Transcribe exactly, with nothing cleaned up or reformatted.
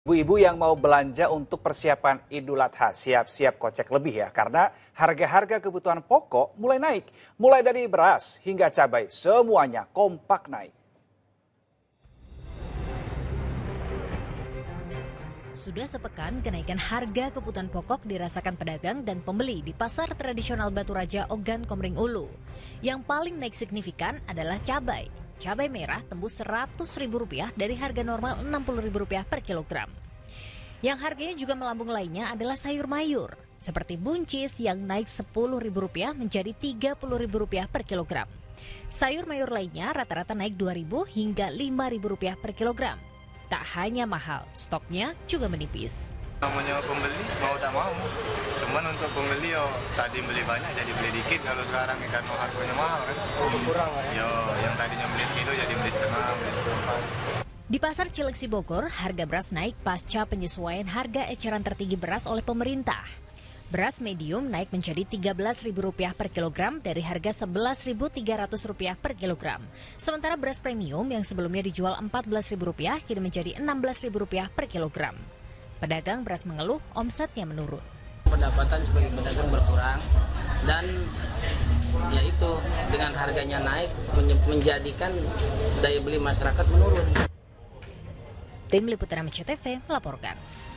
Ibu-ibu yang mau belanja untuk persiapan Idul Adha siap-siap kocek lebih ya, karena harga-harga kebutuhan pokok mulai naik. Mulai dari beras hingga cabai, semuanya kompak naik. Sudah sepekan kenaikan harga kebutuhan pokok dirasakan pedagang dan pembeli di pasar tradisional Batu Raja Ogan Komering Ulu. Yang paling naik signifikan adalah cabai. Cabai merah tembus seratus ribu rupiah dari harga normal enam puluh ribu rupiah per kilogram. Yang harganya juga melambung lainnya adalah sayur mayur, seperti buncis yang naik sepuluh ribu rupiah menjadi tiga puluh ribu rupiah per kilogram. Sayur mayur lainnya rata-rata naik dua ribu hingga lima ribu rupiah per kilogram. Tak hanya mahal, stoknya juga menipis. Namanya pembeli mau tak mau, cuman untuk pembeli yo tadi beli banyak jadi beli dikit, kalau sekarang ikan harganya mahal kan. Kurang kan? Yo, yang tadinya beli sekilo jadi beli setengah, beli seperempat. Di pasar Cileksi Bogor, harga beras naik pasca penyesuaian harga eceran tertinggi beras oleh pemerintah. Beras medium naik menjadi tiga belas ribu rupiah per kilogram dari harga sebelas ribu tiga ratus rupiah per kilogram. Sementara beras premium yang sebelumnya dijual empat belas ribu rupiah kini menjadi enam belas ribu rupiah per kilogram. Pedagang beras mengeluh omsetnya menurun. Pendapatan sebagai pedagang berkurang dan yaitu dengan harganya naik menjadikan daya beli masyarakat menurun. Tim Liputan M C T V melaporkan.